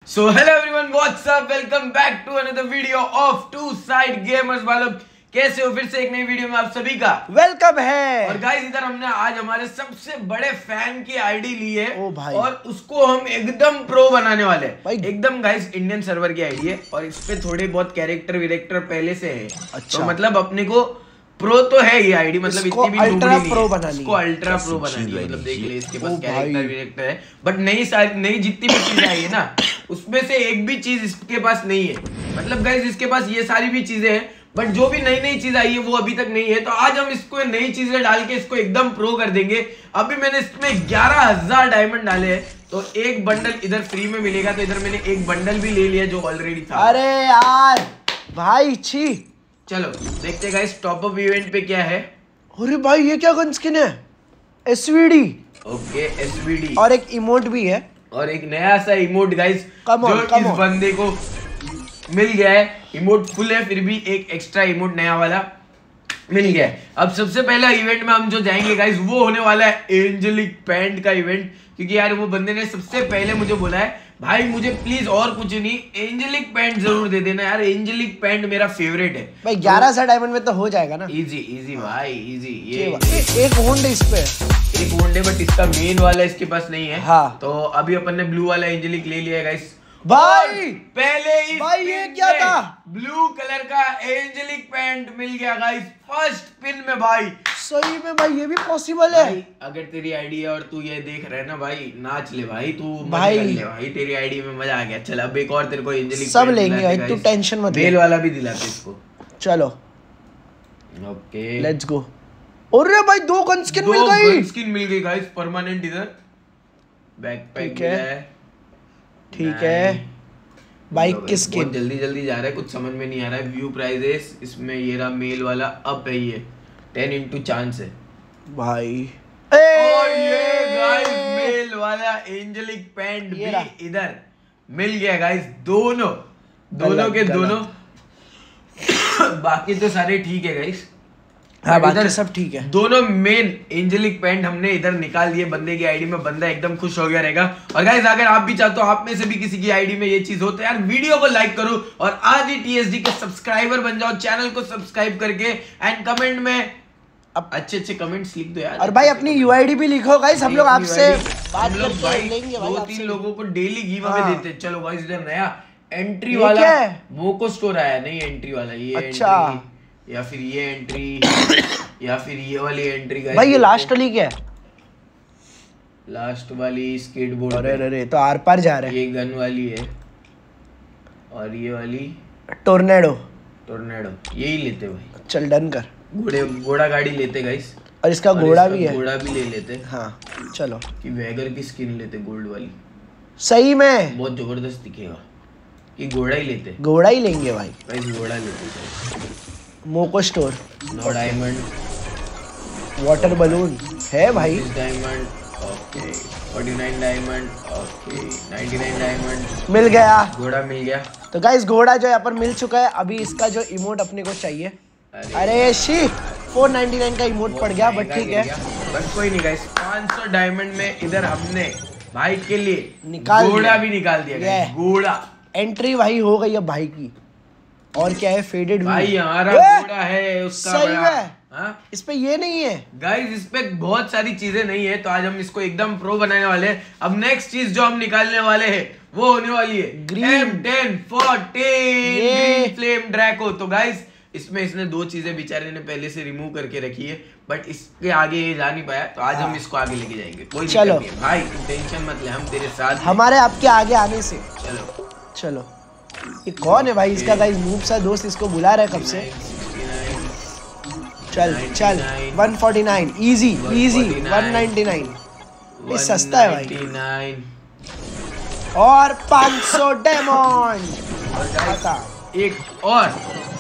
So hello everyone, what's up? Welcome back to another video of Two Side Gamers वालों। कैसे हो? फिर से एक नई वीडियो में आप सभी का वेलकम है। और गाइस इधर हमने आज हमारे सबसे बड़े फैन की आईडी ली है। ओ भाई। और उसको हम एकदम प्रो बनाने वाले हैं। एकदम गाइस इंडियन सर्वर की आईडी है और इस पे थोड़े बहुत कैरेक्टर पहले से है। अच्छा। तो मतलब अपने को प्रो तो है ये आईडी, मतलब इतनी भी अल्ट्रा प्रो बनानी है। इसको अल्ट्रा प्रो बनानी है। मतलब देख ले इसके पास कैरेक्टर है, बट नई जितनी भी चीजें आई है ना उसमें से एक भी चीज इसके पास नहीं है। मतलब गाइस इसके पास ये सारी भी चीजें हैं, बट जो भी नई चीज आई है वो अभी तक नहीं है। तो आज हम इसको नई चीजें डाल के इसको एकदम प्रो कर देंगे। अभी मैंने इसमें 11,000 डायमंड डाले हैं, तो एक बंडल इधर फ्री में मिलेगा। तो इधर मैंने एक बंडल भी ले लिया जो ऑलरेडी था। अरे यार भाई छी। चलो देखते हैं गाइस टॉप अप इवेंट पे क्या है। अरे भाई ये क्या गन स्किन है? एसवीडी। ओके एसवीडी और एक इमोट भी है और एक नया सा इमोट गाइस जो इस on. बंदे को मिल गया है। इमोट फुल है, फिर भी एक एक्स्ट्रा इमोट नया वाला मिल गया है। अब सबसे पहला इवेंट में हम जो जाएंगे गाइस वो होने वाला है एंजेलिक पैंट का इवेंट। क्योंकि यार वो बंदे ने सबसे पहले मुझे बोला है भाई मुझे प्लीज और कुछ नहीं एंजेलिक पैंट जरूर दे देना यार, एंजेलिक पैंट मेरा फेवरेट है भाई। 1100 डायमंड में तो हो जाएगा ना। इजी भाई इजी। ये एक वोंड इस पे, एक वोंडे, बट इसका मेन वाला इसके पास नहीं है। हाँ। तो अभी अपन ने ब्लू वाला एंजेलिक ले लिया है गाइस। भाई पहले ही भाई ये क्या था? ब्लू कलर का एंजेलिक पैंट मिल गया गाइस फर्स्ट पिन में। भाई सही में भाई ये भी पॉसिबल है। भाई, अगर तेरी आईडी है और तू ये देख रहा है ना भाई, नाच ले भाई तू। भाई ले भाई तेरी आईडी में मजा आ गया। चल अब एक और तेरे को एंजेलिक सब लेंगे भाई, तू टेंशन मत ले। बेल वाला भी दिलाते इसको। चलो ओके लेट्स गो। अरे भाई दो गन स्किन मिल गई। गन स्किन मिल गई गाइस परमानेंट। इधर बैकपैक मिला है। ठीक है बाइक की स्किन। जल्दी जा रहा है, कुछ समझ में नहीं आ रहा है। व्यू प्राइजेस इसमें ये रहा मेल वाला अप है, ये 10 x चांस है भाई। और ये गाइस मेल वाला एंजेलिक पैंट भी इधर मिल गया गाइस। दोनों के दोनों। बाकी तो सारे ठीक है गाइस। हाँ बाकी सब ठीक है। दोनों मेन एंजेलिक पैंट हमने इधर निकाल दिए बंदे की आईडी में। बंदा एकदम खुश हो गया रहेगा। और गाइस अगर आप भी चाहते हो आप में से भी किसी की आईडी में ये चीज हो तो यार वीडियो को लाइक करो और आज ही टीएसडी के सब्सक्राइबर बन जाओ। चैनल को सब्सक्राइब करके एंड कमेंट में अब अच्छे कमेंट्स लिख दो यार। और भाई अपनी यूआईडी भी लिखो गाइस, हम लोग आपसे बात करके लेंगे भाई। 2-3 लोगों को डेली गिव अवे देते हैं। चलो गाइस इधर नया एंट्री वाला मोको स्टोर आया। नहीं एंट्री वाला ये। अच्छा या फिर ये एंट्री या फिर ये वाली एंट्री गाइस। भाई ये लास्ट वाली क्या है? लास्ट वाली स्केटबोर्ड। अरे तो आर पार जा रहा है। ये गन वाली है और ये वाली टोर्नेडो यही लेते भाई। चल डन कर। घोड़ा गाड़ी लेते गाइस। और इसका घोड़ा भी है। घोड़ा भी ले लेते। हाँ चलो। कि वैगर की स्किन लेते गोल्ड वाली। सही में बहुत जबरदस्त दिखेगा। कि घोड़ा ही लेते। घोड़ा ही लेंगे भाई। घोड़ा लेते। Moco store. No diamond. Water balloon है भाई। Diamond okay. 49 diamond okay. 99 diamond मिल गया। घोड़ा मिल गया। तो गाइस घोड़ा जो यहाँ पर मिल चुका है। अभी इसका जो इमोट अपने को चाहिए। अरे शी 499 का इमोट पड़ गया, बट ठीक है। बट कोई नहीं गाइस 500 डायमंड में इधर हमने भाई के लिए निकाल घोड़ा भी निकाल दिया। घोड़ा एंट्री भाई हो गई अब भाई की। और क्या है? फेडेड भाई हमारा घोड़ा है उसका सही बड़ा। है। हाँ? इस पे ये नहीं है गाइस, इस पे बहुत सारी चीजें नहीं है। तो आज हम इसको एकदम प्रो बनाने वाले हैं। अब नेक्स्ट चीज जो हम निकालने वाले हैं वो होने वाली है M1014 फ्लेम ड्रैको। तो गाइस इसमें इसने 2 चीजें बेचारे ने पहले से रिमूव करके रखी है, बट इसके आगे ये जा नहीं पाया। तो आज हम इसको आगे लेके जाएंगे। कोई चलो नहीं भाई टेंशन मत ले, हम तेरे साथ। हमारे आपके आगे आने से। चलो ये कौन है भाई? इसका गाइस नूब सा दोस्त इसको बुला रहा है कब से। चल 149 इजी 199 ये सस्ता है भाई। और 500 डायमंड। एक और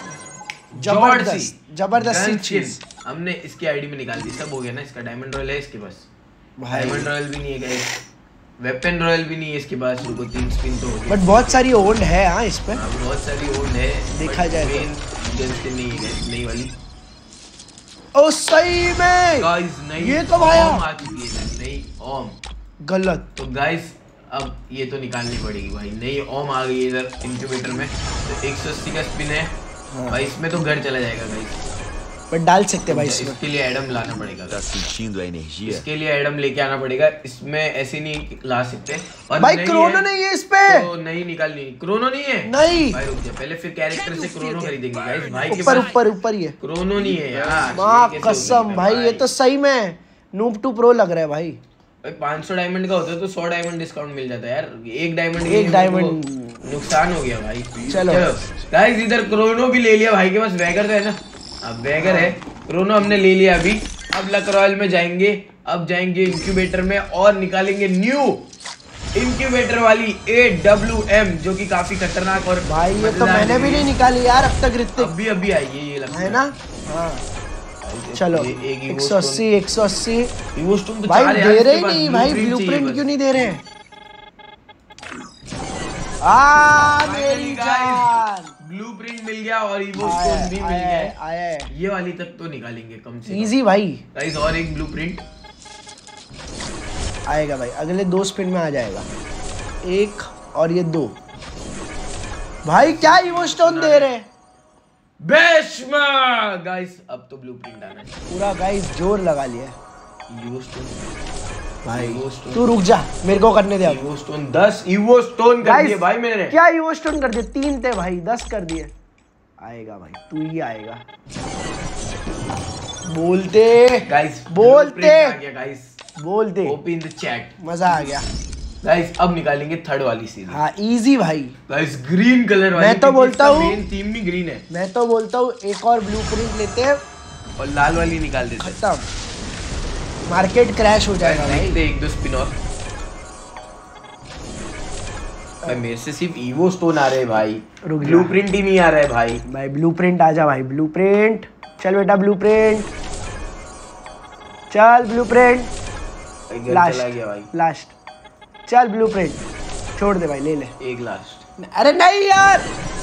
जबरदस्त चीज हमने इसकी आईडी में निकाल दी। सब हो गया ना। इसका डायमंड रॉयल है इसके पास। डायमंड रॉयल भी नहीं है गाइस। वेपन रॉयल भी नहीं है इसके पास। रुको 3 स्पिन तो हो गया। बट बहुत सारी ओल्ड है। हाँ इस पे बहुत सारी ओल्ड है देखा जाए तो नहीं है नई वाली। ओ सही में गाइस नहीं ये तो भाई आ चुकी है नहीं ओम गलत। तो गाइस अब ये तो निकालनी पड़ेगी भाई। नई ओम आ गई इधर इंक्यूबेटर में, तो 180 का स्पिन है भाई, इसमें तो घर चला जाएगा गाइस। पर डाल सकते भाई इसमें। इसके लिए एडम लाना पड़ेगा, इसके लिए एडम लेके आना पड़ेगा, इसमें ऐसे नहीं ला सकते। और भाई क्रोनो नहीं है इस पे, तो नहीं निकालनी, क्रोनो नहीं है नहीं भाई, रुक जा पहले, फिर कैरेक्टर से क्रोनो खरीदेंगे गाइस। भाई के ऊपर पास ऊपर ऊपर ही है, क्रोनो नहीं है यार, माँ कसम भाई, ये तो सही में नूब टू प्रो लग रहा है भाई। 500 डायमंड का होता है तो 100 डायमंड डिस्काउंट मिल जाता है यार, एक डायमंड नुकसान हो गया भाई। चलो गाइस इधर क्रोनो भी ले लिया भाई के पास, वैगर तो है ना, अब वैगर है, क्रोनो हमने ले लिया अभी। अब लक रॉयल में जाएंगे, अब जाएंगे इंक्यूबेटर में और निकालेंगे न्यू इंक्यूबेटर वाली AWM, जो कि काफी खतरनाक और भाई ये तो मैंने भी नहीं निकाली यार अब तक ऋतिक, अभी आई है ये लगता है ना। हाँ चलो 180 180 तो भाई दे रहे ही नहीं भाई, ब्लूप्रिंट क्यों नहीं दे रहे? मेरी जान, ब्लूप्रिंट मिल गया और इवो स्टोन भी मिल गया है, ये वाली तक तो निकालेंगे कम से कम। इजी भाई गाइस और एक ब्लूप्रिंट आएगा भाई, अगले 2 स्पिन में आ जाएगा, 1 और ये 2। भाई क्या इवो स्टोन दे रहे? बेशमा गाइस अब तो ब्लूप्रिंट आना चाहिए पूरा गाइस, जोर लगा लिया इवो स्टोन भाई। तू रुक जा, मेरे को करने दे। इवो स्टोन 10 इवो स्टोन कर दिए भाई मैंने। क्या इवो स्टोन कर दिए? 3 थे भाई, 10 कर दिए। आएगा भाई, तू ही आएगा। बोलते गाइस, बोलते गाइस, बोलते ओपन द चैट, मजा आ गया गाइस। अब निकालेंगे थर्ड वाली सीरीज। हाँ इजी भाई गाइस, ग्रीन कलर वाली, मैं तो बोलता हूँ मेन थीम भी ग्रीन है। मैं तो बोलता हूँ एक और ब्लूप्रिंट लेते हैं और लाल वाली निकाल देते हैं, खत्म, मार्केट क्रैश हो जाएगा भाई। देखते 1-2 स्पिन ऑफ। भाई मेरे से सिर्फ इवो स्टोन आ रहे हैं भाई, ब्लूप्रिंट ही नहीं आ रहा है भाई। भाई ब्लूप्रिंट आजा भाई, ब्लूप्रिंट चल बेटा, ब्लूप्रिंट चल, ब्लूप्रिंट लास्ट चल, ब्लूप्रिंट छोड़ दे भाई, ले ले एक लास्ट। अरे नहीं यार,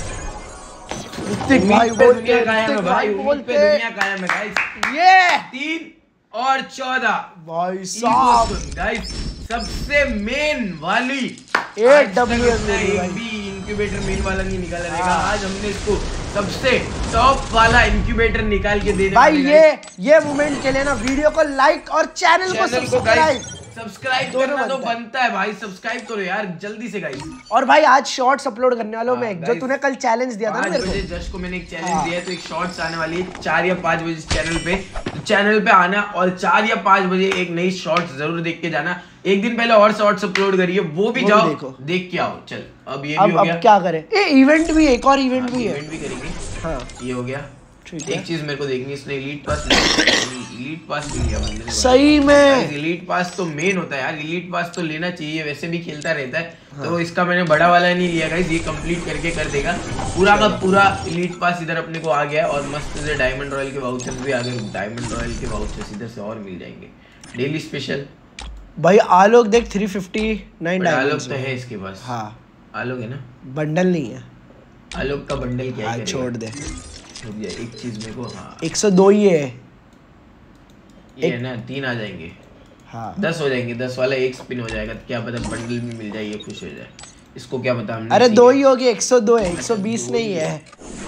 भाई दुनिया कायम है भाई, बोलते दुनिया कायम है गाइस। ये 3 और 14 भाई साहब गाइस, सबसे मेन वाली AWM एक भी इंक्यूबेटर मेन वाला नहीं निकाला रहेगा। आज हमने इसको सबसे टॉप वाला इंक्यूबेटर निकाल के दे दिया भाई। ये मोमेंट के लिए ना वीडियो को लाइक और चैनल को सब्सक्राइब करना तो बनता है भाई, सब्सक्राइब करो यार जल्दी से गाइस। और भाई आज शॉर्ट्स अपलोड करने वाला हूं मैं, जो तूने कल चैलेंज दिया था ना मेरे को। जस्ट को मैंने एक चैलेंज दिया है, तो एक शॉर्ट्स आने वाली है 4 या 5 बजे चैनल पे, तो चैनल पे आना और 4 या 5 बजे एक नई शॉर्ट्स जरूर देख के जाना। एक दिन पहले और शॉर्ट्स अपलोड करिए, वो भी जाओ देख के आओ। चल अब ये भी हो गया, अब क्या करें? इवेंट भी, एक और इवेंट भी है, इवेंट भी करेंगे। हाँ ये हो गया। एक चीज मेरे को देखनी है, इसने एलीट पास भी लिया बंदे। सही में एलीट पास तो मेन होता है यार, एलीट पास तो लेना चाहिए, वैसे भी खेलता रहता है। हाँ। तो इसका मैंने बड़ा वाला नहीं लिया गाइस, ये कंप्लीट करके कर देगा पूरा का पूरा एलीट पास। इधर अपने को आ गया और मस्त से डायमंड रॉयल के वाउचर्स भी आ गए, डायमंड रॉयल के वाउचर्स इधर से और मिल जाएंगे डेली स्पेशल। भाई आलोक देख 359 आलोक तो है इसके पास। हाँ आलोक है ना, बंडल नहीं है। आलोक का बंडल क्या है? छोड़ दे एक चीज मेरे को। हाँ 102 ही है ये है ना, 3 आ जाएंगे। हाँ 10 हो जाएंगे, 10 वाला एक स्पिन हो जाएगा, क्या पता बंडल भी मिल जाए, ये खुश हो जाए। इसको क्या पता हमने। अरे 2 ही हो गए, 102 है, 120 नहीं है।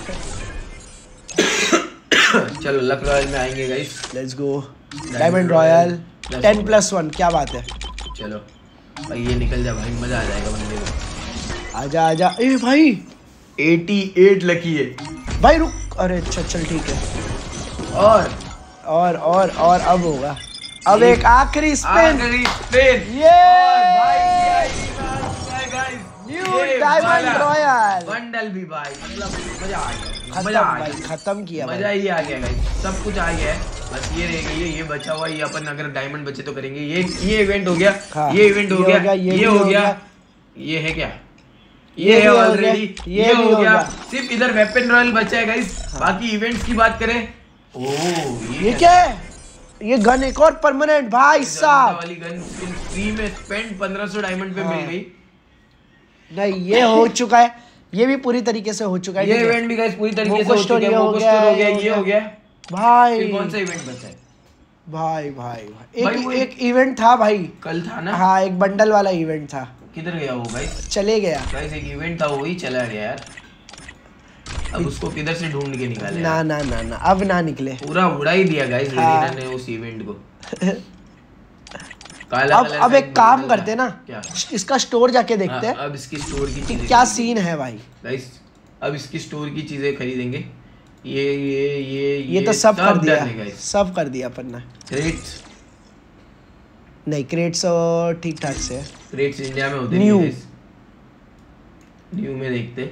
चलो लक रॉयल में आएंगे guys, let's go. Diamond royale 10+1, क्या बात है। चलो भाई ये निकल जा भाई, मजा आ जाएगा बंदे को। आजा आजा। ए भाई 88 लकी है भाई, रुक। अरे अच्छा चल ठीक है। और अब होगा, अब एक आखिरी स्पिन। ये न्यू डायमंड रॉयल बंडल भी भाई, मतलब मजा आ गया, मजा आ गया, खत्म किया, मजा ही आ गया गाइस, सब कुछ आ गया है। बस ये रह गई है, ये बचा हुआ, ये अपन अगर डायमंड बचे तो करेंगे। ये इवेंट हो गया। हाँ, ये इवेंट हो गया, ये हो गया, ये है क्या, ये है ऑलरेडी, ये हो गया। सिर्फ इधर वेपन रॉयल बचा है गाइस। बाकी इवेंट्स की बात करें, ये क्या है? ये गन एक और परमानेंट भाई साहब वाली गन स्किन फ्री में स्पेंड 1500 डायमंड पे मिल गई। नहीं ये हो चुका है, ये भी पूरी तरीके से हो चुका है। ये इवेंट भी गाइस पूरी तरीके से हो चुका है, मोको स्टोर हो गया, ये हो गया भाई। फिर कौन सा इवेंट बचा है भाई? एक इवेंट था भाई, कल था ना। हाँ एक बंडल वाला इवेंट था। किधर गया वो गाइस? चले गया गाइस, एक इवेंट था वही चला गया यार। अब उसको किधर से ढूंढ के निकाले? ना ना ना ना, अब ना निकले, पूरा उड़ा ही दिया गाइस रेडिना ने उस इवेंट को। काला अब एक काम करते ना, क्या? इसका स्टोर जाके देखते हैं। अब इसकी स्टोर की चीजें क्या सीन है भाई गाइस। अब इसकी स्टोर की चीजें खरीदेंगे। ये तो सब कर दिया, सब कर दिया अपन ने। क्रेट्स नहीं, क्रेट्स ठीक ठाक से है। क्रेट्स इंडिया में होते न्यू में देखते।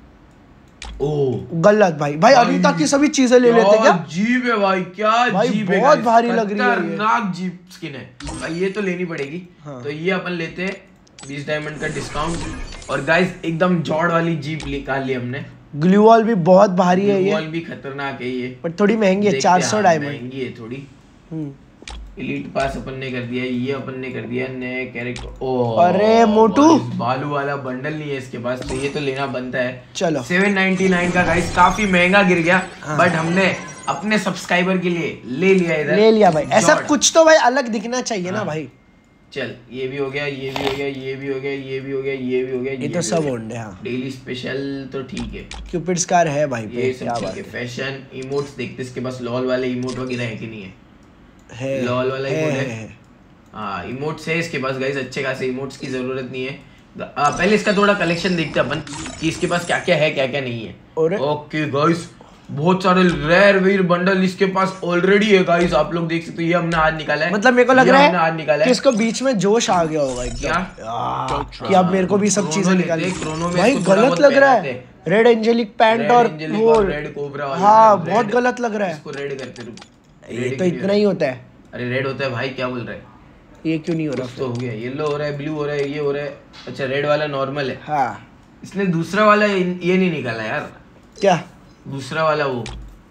ओ गलत भाई अभी तक की सभी चीजें ले लेते क्या? जीप है भाई, क्या जीप है, बहुत भारी लग रही है, खतरनाक जीप स्किन है भाई। ये तो लेनी पड़ेगी। हाँ। तो ये अपन लेते हैं 20 डायमंड का डिस्काउंट। और गाइस एकदम जॉड वाली जीप निकाल ली हमने। ग्लू वॉल भी बहुत भारी है, ये वॉल भी खतरनाक है ये, पर थोड़ी महंगी है, 400 डायमंड महंगी है थोड़ी। एलीट पास अपन ने कर दिया, ये अपन ने कर दिया नए कैरेक्टर। ओ अरे मोटू, बालू वाला बंडल नहीं है इसके पास, तो ये तो लेना बनता है। चलो 799 का गाइस, काफी महंगा गिर गया। हाँ। बट हमने अपने सब्सक्राइबर के लिए ले लिया, इधर ले लिया भाई। ऐसा कुछ तो भाई अलग दिखना चाहिए ना भाई। चल ये भी हो गया, ये भी हो गया, ये भी हो गया, ये भी हो गया, ये भी हो गया, ये तो सब ओंडे। हाँ, डेली स्पेशल तो ठीक है, क्यूपिड स्कार है भाई, ये सब ठीक है। फैशन इमोट्स देखते इसके पास लॉल वाले इमोट वगैरह है कि नहीं है? लॉल वाला इमोट है। हाँ, इमोट्स है इसके पास गाइस, अच्छे खासे इमोट्स की जरूरत नहीं है। पहले इसका थोड़ा कलेक्शन देखते अपन कि इसके पास क्या क्या है, क्या क्या नहीं है। ओके गाइस, बहुत सारे रेयर वीर बंडल इसके पास ऑलरेडी है गाइस, आप लोग देख सकते हो। ये हमने आज निकाला है, मतलब मेरे को लग रहा है आज निकाला कि इसको बीच में जोश आ गया होगा क्या कि अब मेरे को भी सब चीजें निकालनी। भाई गलत लग रहा है, रेड एंजेलिक पैंट और वो रेड कोबरा। हाँ, बहुत गलत लग रहा है। इसको रेड करते रुक, ये तो इतना ही होता है। अरे रेड होता है भाई, क्या बोल रहा है? ये क्यों नहीं हो रहा? तो हो गया, येलो हो रहा है, ब्लू हो रहा है, ये हो रहा है। अच्छा, रेड वाला नॉर्मल है। हाँ, इसने दूसरा वाला ये नहीं निकाला यार। क्या दूसरा वाला वो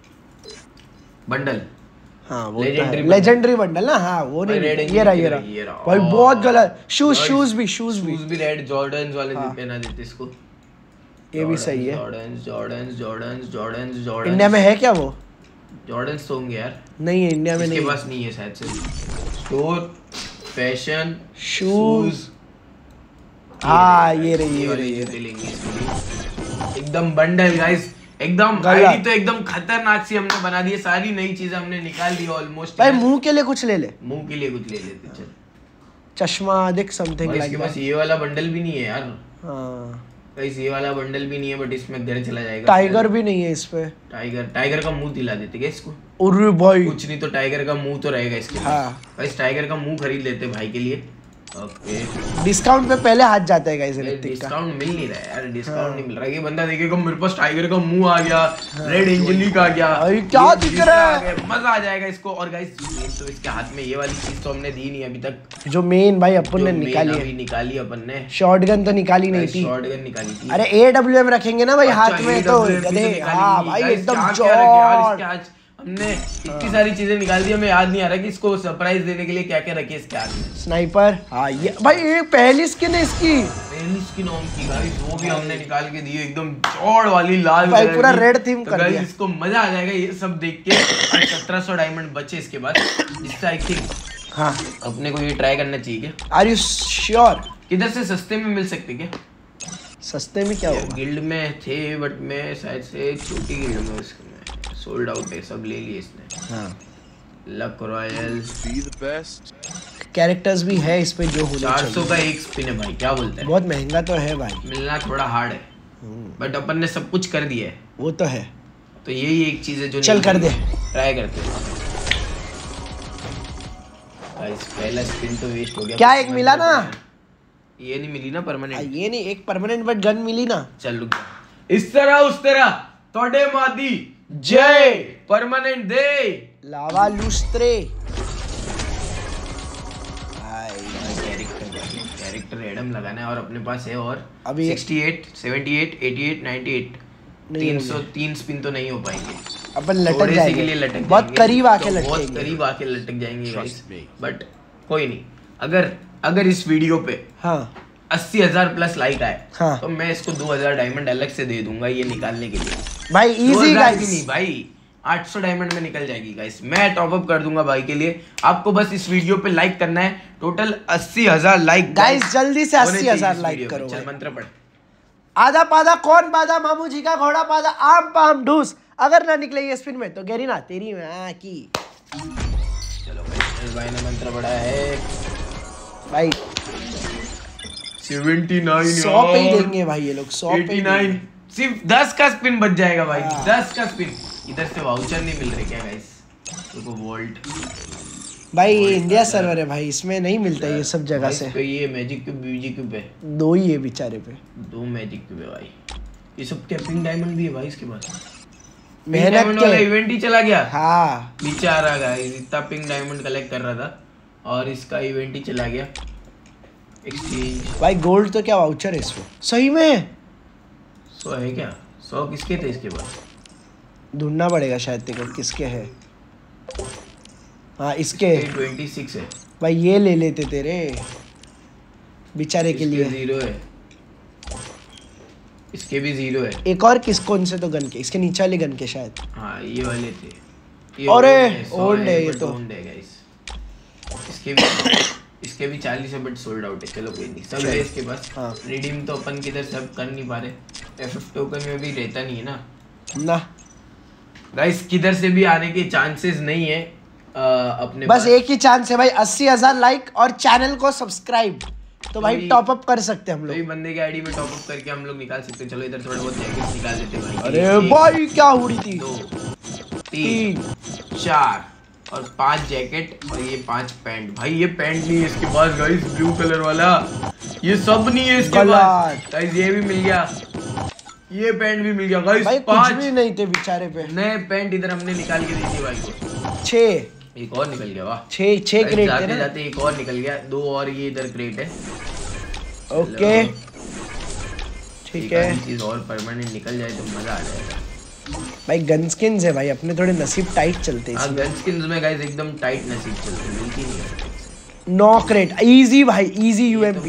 बंडल? हाँ, वो लेजेंडरी बंडल ना। हाँ, वो नहीं, ये रहा भाई, बहुत गलत। शूज भी रेड जॉर्डन्स वाले पहना देते इसको। ये भी सही है। जॉर्डन्स इंडिया में है क्या वो? जॉर्डन्स तो होंगे यार। नहीं है, इंडिया में नहीं, इसके पास नहीं है शायद से। स्टोर फैशन शूज, हाँ ये रही एकदम बंडल गाइस, एकदम आईडी तो एकदम खतरनाक सी हमने बना दी है। सारी नई चीजें हमने निकाल दी ऑलमोस्ट। भाई मुंह के लिए कुछ ले ले, मुंह के लिए कुछ ले लेते। चल, चश्मा देख, समथिंग लाइक। इसके पास ये वाला बंडल भी नहीं है यार। हाँ गाइस, ये वाला बंडल भी नहीं है, बट इसमें घर चला जाएगा। टाइगर भी नहीं है इस पे। टाइगर का मुंह दिला देते क्या इसको? अरे भाई, कुछ नहीं तो टाइगर का मुंह तो रहेगा इसके पास। हाँ। गाइस, टाइगर का मुंह खरीद लेते भाई के लिए। ओके, डिस्काउंट पे पहले हाथ जाता है गाइस। डिस्काउंट मिल नहीं रहा है यार, डिस्काउंट नहीं मिल रहा है। ये बंदा देखेगा मेरे पास टाइगर का मुंह आ गया, रेड एंजेलिक आ गया, क्या दिख रहा है, मजा आ जाएगा इसको। और गाइस, तो इसके हाथ में ये वाली चीज तो हमने दी नहीं अभी तक, जो मेन भाई अपन ने निकाली अपन ने। शॉटगन तो निकाली नहीं थी, शॉटगन निकाली थी। अरे AWM रखेंगे ना भाई हाथ में तो गधे। हाँ भाई, एकदम जॉर्ड। हमने इतनी सारी चीजें निकाल दी, हमें याद नहीं आ रहा कि इसको सरप्राइज देने के लिए क्या क्या रखे इसके हाथ में। स्नाइपर, हाँ ये भाई, ये पहली स्किन है इसकी, पहली स्किन ऑन की गाइस, वो भी हमने निकाल के दी, एकदम चौड़ वाली लाल भाई, पूरा रेड थीम तो कर दिया। इसको मजा आ जाएगा ये सब देख के। 1700 डायमंड बचे इसके बाद, जिससे आई थिंक हाँ अपने को ये ट्राई करना चाहिए। Are you sure? किधर से सस्ते में मिल सकते क्या? सस्ते में क्या होगा? गिल्ड में थे, बट मैं शायद से छोटी गिल्ड में उसमें सोल्ड आउट है, सब ले लिए इसने। हाँ, luck royale be the best. Characters भी है इस पे जो होने चाहिए। 400 का एक स्पिन है भाई, क्या बोलते हैं? बहुत महंगा तो है भाई, मिलना थोड़ा हार्ड है, बट अपन ने सब कुछ कर दिया है। वो तो है, तो यही एक चीज है जो चल कर दे, ट्राई करते हैं। गाइस, पहला स्पिन तो वेस्ट हो गया। क्या एक मिला ना? ये नहीं मिली ना परमानेंट? ये नहीं, एक परमानेंट बट गन मिली ना। चल रुक, इस तरह उस तरह तोड़े मादी जय परमानेंट दे लावा लुस्त्रे। कैरेक्टर रैंडम लगाना है और अपने पास है। और अभी 68 78 88 98 303 स्पिन तो नहीं हो पाएंगे, अपन लटक जाएंगे, बहुत करीब आके लटकेंगे, बहुत करीब आके लटक जाएंगे गाइस। बट कोई नहीं, अगर इस वीडियो पे 80,000 प्लस लाइक आए हाँ। तो मैं इसको 2000 डायमंड अलग से दे दूंगा ये निकालने के लिए। भाई इजी गाइस, नहीं भाई 800 डायमंड में निकल जाएगी गाइस। मैं टॉप अप कर दूंगा भाई के लिए। आपको बस इस वीडियो पे लाइक करना है। टोटल 80,000 लाइक गाइस, जल्दी से 80,000 लाइक करो। चल मंत्र पढ़। आधा पादा कौन पादा, मामू जी का घोड़ा पादा, आम पाम ढूस, अगर ना निकले ये स्पिन में तो गैरीना तेरी में की। चलो भाई ने मंत्र पढ़ा है भाई। 79 100 पे ही देंगे भाई ये लोग, 100 पे 89 सिर्फ 10 का स्पिन बच जाएगा भाई। 10 का स्पिन। इधर से वाउचर नहीं मिल रहे क्या गाइस? देखो वोल्ट भाई, ये इंडिया सर्वर है भाई, इसमें नहीं मिलता ये सब जगह से। तो ये मैजिक क्यूब बीजी क्यूब है, 2 ही है बेचारे पे, 2 मैजिक क्यूब है भाई। ये सब क्या पिंक डायमंड भी है भाई इसके पास। मेहनत वाला इवेंट ही चला गया। हाँ बेचारा गाइस, इतना पिंक डायमंड कलेक्ट कर रहा था और इसका इवेंट ही चला गया। एक्सचेंज भाई, गोल्ड तो क्या वाउचर है इसमें सही में? 100 है क्या? 100 किसके थे इसके पास? ढूंढना पड़ेगा शायद तेरे को किसके है। हाँ इसके 26 है भाई, ये ले लेते तेरे बेचारे के लिए। 0 है, इसके भी 0 है। एक और किस कौन से तो गन के, इसके नीचे वाले गन के शायद। हाँ ये वाले थे। अरे ओल्ड है ये तो। ओल्ड है गाइस। इसके भी 40 है बट सोल्ड आउट है। चलो कोई नहीं, सब है इसके पास। हाँ। रिडीम तो अपन किधर सब कर नहीं पा रहे। FF टोकन में भी रहता नहीं है ना गाइस। किधर से भी आने के चांसेस नहीं है अपने बस एक ही चांस है भाई, 80,000 लाइक और चैनल को सब्सक्राइब, तो भाई टॉप अप कर सकते हैं हम लोग। बंदे के आईडी में टॉप अप करके हम लोग निकाल सकते हैं। चलो इधर थोड़ा बहुत जैकेट्स निकाल देते हैं भाई। अरे भाई क्या हो रही थी? 2 3 4 और 5 जैकेट और ये 5 पैंट। भाई ये पैंट नहीं है इसके पास गाइस, ब्लू कलर वाला। ये सब नहीं है इसके पास गाइस। ये भी मिल गया, ये पैंट भी मिल गया गाइस। 5 भी नहीं थे बेचारे पे। नए पैंट इधर हमने निकाल के दी थी भाई को। 6 एक और निकल गया। वाह, 6 क्रेट थे ना। जाते एक और निकल गया। 2 और ये इधर क्रेट है। ओके ठीक है। चीज और परमानेंट निकल जाए तो मजा आ जाएगा भाई। गन स्किन्स है भाई, अपने थोड़े नसीब टाइट चलते हैं। गन स्किन्स में गाइस एकदम टाइट नसीब चलते हैं, मिलती नहीं है। 9 क्रेट इजी भाई, इजी UMP।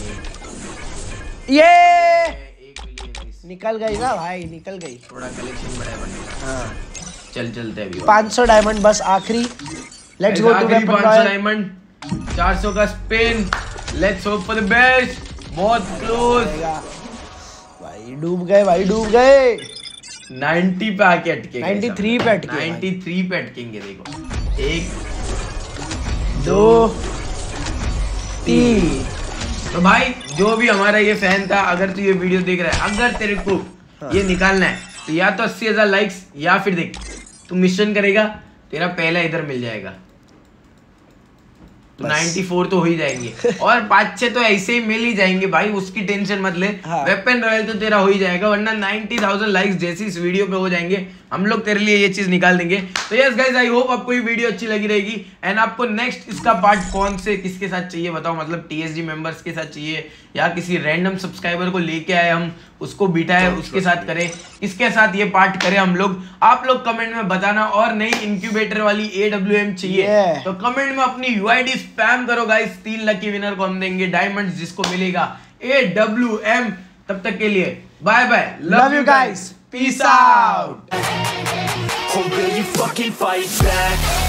ये एक मिली है गाइस, निकल गई ना भाई, निकल गई। थोड़ा कलेक्शन बड़ा बनेगा। हाँ चलते हैं अभी। 500 डायमंड बस आखिरी। Let's go to weapon 500 diamond, 400 का spin. Let's hope for the best. बहुत क्लोज भाई, डूब गए भाई, डूब गए। 90 पे आके अटके, 93 पे अटके, 93 पे अटकेंगे। देखो 1 2 3। तो भाई जो भी हमारा ये फैन था, अगर तू ये वीडियो देख रहा है, अगर तेरे को ये निकालना है तो या तो 80,000 लाइक्स, या फिर देख तू मिशन करेगा, तेरा पहला इधर मिल जाएगा तो 94 तो हो ही जाएंगे। और 5-6 तो ऐसे ही मिल ही जाएंगे भाई, उसकी टेंशन मत ले। वेपन रॉयल तो तेरा हो ही जाएगा, वरना 90,000 लाइक्स जैसे इस वीडियो पे हो जाएंगे, हम लोग तेरे लिए ये चीज निकाल देंगे। तो यस गाइस, आई होप आपको ये वीडियो अच्छी लगी रहेगी। एंड आपको नेक्स्ट इसका पार्ट कौन से किसके साथ चाहिए बताओ, मतलब TSG मेंबर्स के साथ चाहिए या किसी रैंडम सब्सक्राइबर को लेके आए हम, उसको बिठाए उसके साथ करें, किसके साथ ये पार्ट करें हम लोग, आप लोग कमेंट में बताना। और नई इंक्यूबेटर वाली AWM चाहिए तो कमेंट में अपनी UID स्पैम करो गाइस। 3 लकी विनर को हम देंगे डायमंड्स, जिसको मिलेगा AWM। तब तक के लिए bye bye, love you guys, peace out. Or will you fucking fight back?